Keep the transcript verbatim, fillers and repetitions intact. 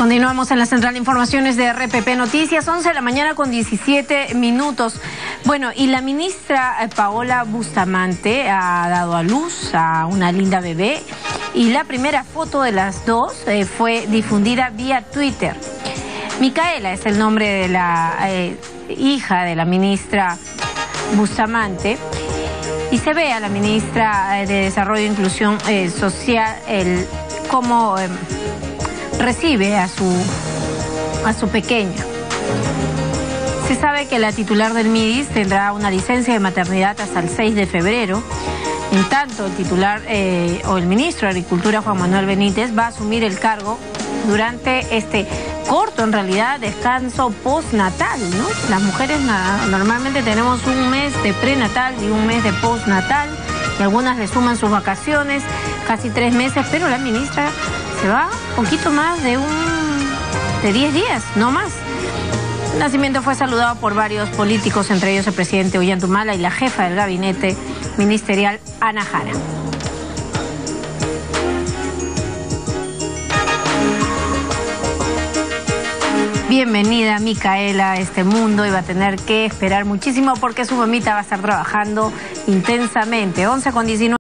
Continuamos en la central de informaciones de R P P Noticias, once de la mañana con diecisiete minutos. Bueno, y la ministra Paola Bustamante ha dado a luz a una linda bebé y la primera foto de las dos eh, fue difundida vía Twitter. Micaela es el nombre de la eh, hija de la ministra Bustamante y se ve a la ministra de Desarrollo e Inclusión eh, Social el cómo eh, recibe a su, a su pequeña. Se sabe que la titular del M I D I S tendrá una licencia de maternidad hasta el seis de febrero. En tanto, el titular eh, o el ministro de Agricultura, Juan Manuel Benítez, va a asumir el cargo durante este corto, en realidad, descanso postnatal, ¿no? Las mujeres na normalmente tenemos un mes de prenatal y un mes de postnatal, y algunas le suman sus vacaciones, casi tres meses, pero la ministra se va un poquito más de un de diez días, no más. El nacimiento fue saludado por varios políticos, entre ellos el presidente Ollanta Humala y la jefa del gabinete ministerial, Ana Jara. Bienvenida Micaela a este mundo y va a tener que esperar muchísimo porque su mamita va a estar trabajando intensamente. once con diecinueve.